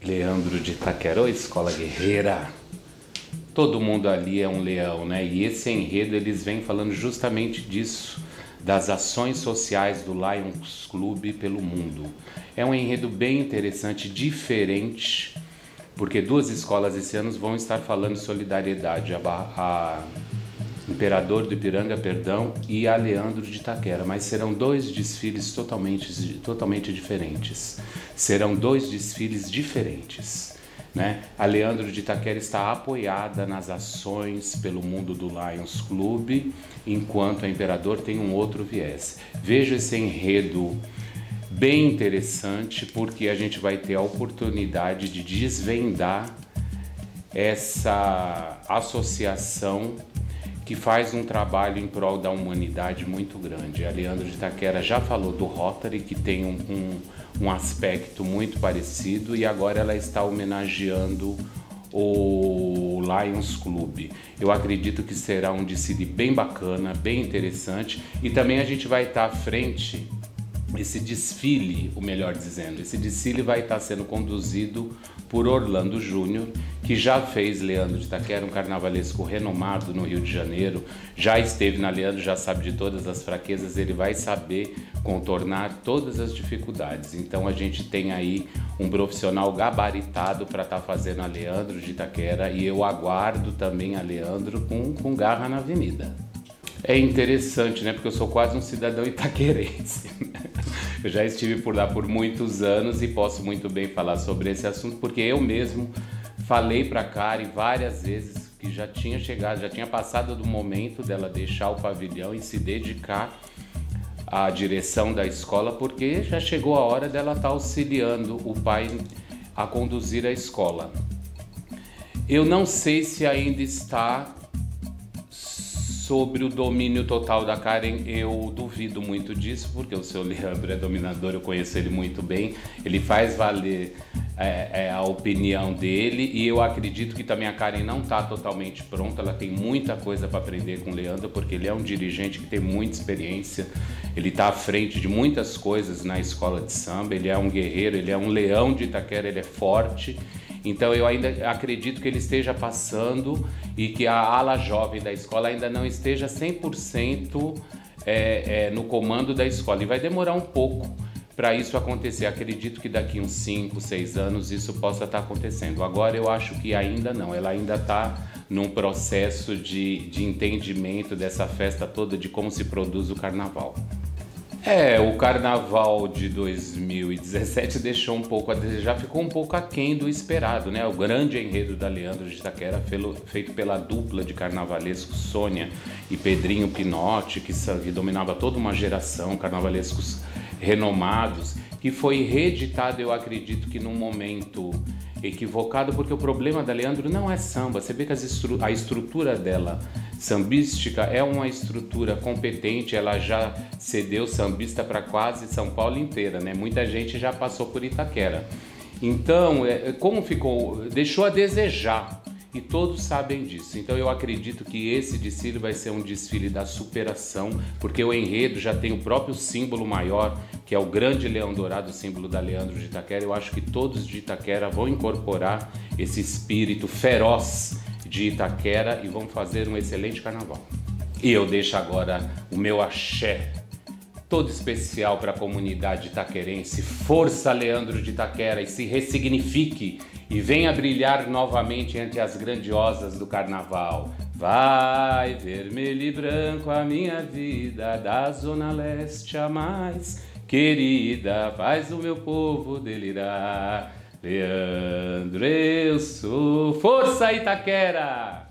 Leandro de Itaquera, ô escola guerreira. Todo mundo ali é um leão, né? E esse enredo eles vêm falando justamente disso, das ações sociais do Lions Club pelo mundo. É um enredo bem interessante, diferente, porque duas escolas esse ano vão estar falando de solidariedade, a Imperador do Ipiranga, perdão, e a Leandro de Itaquera, mas serão dois desfiles totalmente diferentes. Serão dois desfiles diferentes, né? A Leandro de Itaquera está apoiada nas ações pelo mundo do Lions Club, enquanto a Imperador tem um outro viés. Vejo esse enredo bem interessante, porque a gente vai ter a oportunidade de desvendar essa associação que faz um trabalho em prol da humanidade muito grande. A Leandro de Itaquera já falou do Rotary, que tem um aspecto muito parecido, e agora ela está homenageando o Lions Club. Eu acredito que será um desfile bem bacana, bem interessante, e também a gente vai estar à frente, esse desfile vai estar sendo conduzido por Orlando Júnior, que já fez Leandro de Itaquera, um carnavalesco renomado no Rio de Janeiro, já esteve na Leandro, já sabe de todas as fraquezas, ele vai saber contornar todas as dificuldades. Então a gente tem aí um profissional gabaritado para estar fazendo a Leandro de Itaquera, e eu aguardo também a Leandro com garra na avenida. É interessante, né? Porque eu sou quase um cidadão itaquerense. Eu já estive por lá por muitos anos e posso muito bem falar sobre esse assunto, porque eu mesmo falei para a Karen várias vezes que já tinha chegado, já tinha passado do momento dela deixar o pavilhão e se dedicar à direção da escola, porque já chegou a hora dela estar auxiliando o pai a conduzir a escola. Eu não sei se ainda está sobre o domínio total da Karen, eu duvido muito disso, porque o seu Leandro é dominador, eu conheço ele muito bem, ele faz valer a opinião dele, e eu acredito que também a Karen não está totalmente pronta, ela tem muita coisa para aprender com o Leandro, porque ele é um dirigente que tem muita experiência, ele está à frente de muitas coisas na escola de samba, ele é um guerreiro, ele é um leão de Itaquera, ele é forte. Então eu ainda acredito que ele esteja passando e que a ala jovem da escola ainda não esteja 100% no comando da escola. E vai demorar um pouco para isso acontecer. Acredito que daqui uns 5, 6 anos isso possa estar acontecendo. Agora eu acho que ainda não. Ela ainda está num processo de entendimento dessa festa toda, de como se produz o carnaval. O carnaval de 2017 deixou um pouco a desejar, ficou um pouco aquém do esperado, né? O grande enredo da Leandro de Itaquera, feito pela dupla de carnavalescos Sônia e Pedrinho Pinotti, que dominava toda uma geração, carnavalescos renomados, que foi reeditado, eu acredito que num momento equivocado, porque o problema da Leandro não é samba. Você vê que a estrutura dela sambística é uma estrutura competente, ela já cedeu sambista para quase São Paulo inteira, né? Muita gente já passou por Itaquera. Então, como ficou, deixou a desejar, e todos sabem disso. Então eu acredito que esse desfile vai ser um desfile da superação, porque o enredo já tem o próprio símbolo maior, que é o grande leão dourado, símbolo da Leandro de Itaquera. Eu acho que todos de Itaquera vão incorporar esse espírito feroz de Itaquera e vão fazer um excelente carnaval. E eu deixo agora o meu axé todo especial para a comunidade itaquerense. Força, Leandro de Itaquera, e se ressignifique e venha brilhar novamente entre as grandiosas do carnaval. Vai, vermelho e branco, a minha vida, da zona leste a mais querida, faz o meu povo delirar. Leandro, eu sou. Força, Itaquera!